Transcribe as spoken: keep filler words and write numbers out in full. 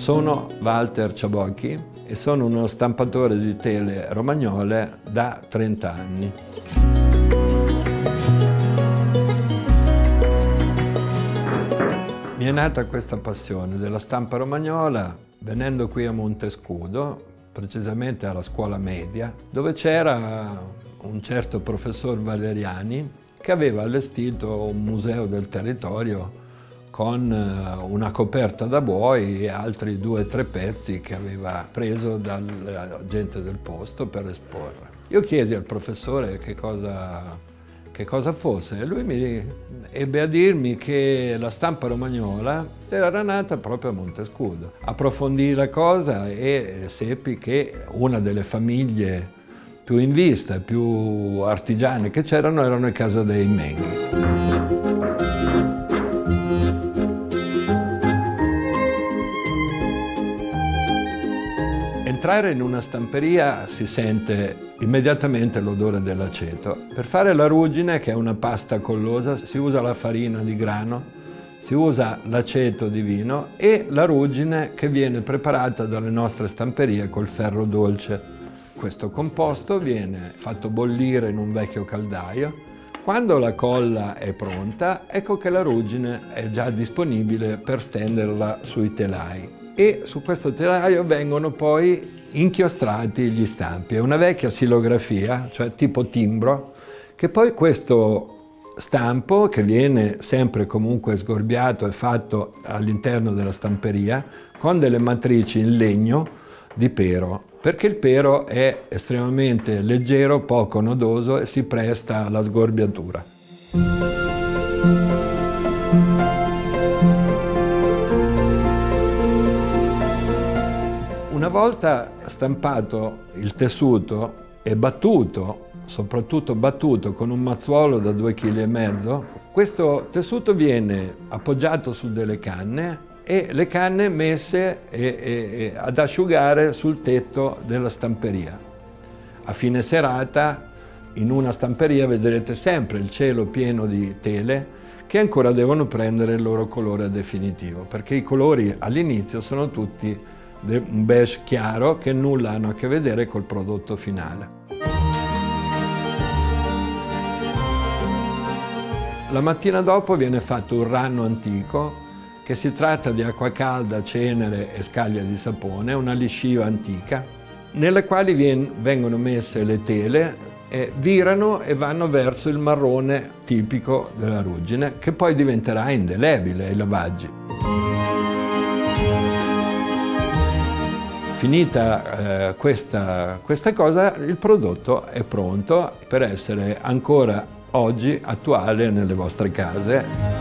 Sono Walter Ciabocchi e sono uno stampatore di tele romagnole da trenta anni. Mi è nata questa passione della stampa romagnola venendo qui a Montescudo, precisamente alla scuola media, dove c'era un certo professor Valeriani che aveva allestito un museo del territorio con una coperta da buoi e altri due o tre pezzi che aveva preso dalla gente del posto per esporre. Io chiesi al professore che cosa, che cosa fosse e lui mi ebbe a dirmi che la stampa romagnola era nata proprio a Montescudo. Approfondii la cosa e seppi che una delle famiglie più in vista, più artigiane che c'erano erano le Casa dei Menghi. Entrare in una stamperia si sente immediatamente l'odore dell'aceto. Per fare la ruggine, che è una pasta collosa, si usa la farina di grano, si usa l'aceto di vino e la ruggine che viene preparata dalle nostre stamperie col ferro dolce. Questo composto viene fatto bollire in un vecchio caldaio. Quando la colla è pronta, ecco che la ruggine è già disponibile per stenderla sui telai. E su questo telaio vengono poi inchiostrati gli stampi. È una vecchia silografia, cioè tipo timbro, che poi questo stampo, che viene sempre comunque sgorbiato e fatto all'interno della stamperia, con delle matrici in legno di pero, perché il pero è estremamente leggero, poco nodoso e si presta alla sgorbiatura. Una volta stampato il tessuto e battuto, soprattutto battuto con un mazzuolo da due chili e mezzo, questo tessuto viene appoggiato su delle canne e le canne messe e, e, e ad asciugare sul tetto della stamperia. A fine serata in una stamperia vedrete sempre il cielo pieno di tele che ancora devono prendere il loro colore definitivo, perché i colori all'inizio sono tutti un beige chiaro che nulla hanno a che vedere col prodotto finale. La mattina dopo viene fatto un ranno antico, che si tratta di acqua calda, cenere e scaglie di sapone, una lisciva antica, nelle quali vengono messe le tele, e virano e vanno verso il marrone tipico della ruggine, che poi diventerà indelebile ai lavaggi. Finita eh, questa, questa cosa, il prodotto è pronto per essere ancora oggi attuale nelle vostre case.